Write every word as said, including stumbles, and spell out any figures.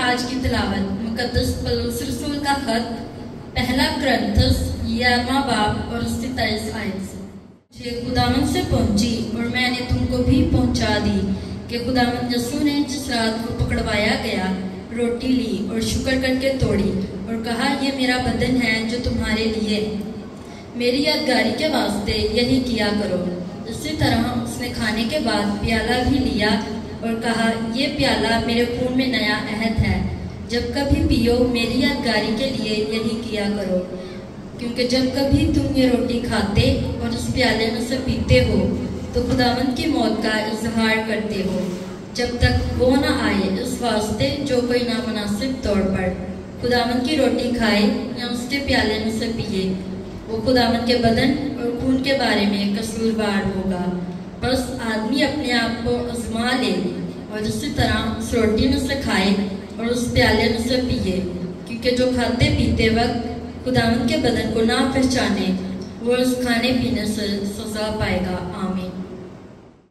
آج کی تلاوت مقدس پولس رسول کا خط پہلا کرنتھس گیارہواں باب اور ستائیس آیت سے۔ مجھے خداوند سے پہنچی اور میں نے تم کو بھی پہنچا دی کہ خداوند یسوع نے جس رات کو پکڑوایا گیا روٹی لی اور شکر کر کے توڑی اور کہا یہ میرا بدن ہے جو تمہارے لیے، میری یادگاری کے واسطے یہی کیا کرو۔ اسی طرح اس نے کھانے کے بعد پیالہ بھی لیا اور کہا یہ پیالہ میرے خون میں نیا عہد ہے، جب کبھی پیو میری یادگاری کے لیے یہی کیا کرو، کیونکہ جب کبھی تم یہ روٹی کھاتے اور اس پیالے میں سے پیتے ہو تو خداوند کی موت کا اظہار کرتے ہو جب تک وہ نہ آئے۔ اس واسطے جو کوئی نامناسب طور پر خداوند کی روٹی کھائے یا اس کے پیالے میں سے پیے وہ خداوند کے بدن اور خون کے بارے میں قصوروار ہوگا۔ بس آدمی اپنے آپ کو آزما لے اور اسی طرح اس روٹی میں سے کھائے اور اس پیالے میں سے پیے، کیونکہ جو کھاتے پیتے وقت خداوند کے بدن کو نہ پہچانے وہ اس کھانے پینے سے سزا پائے گا۔ آمین۔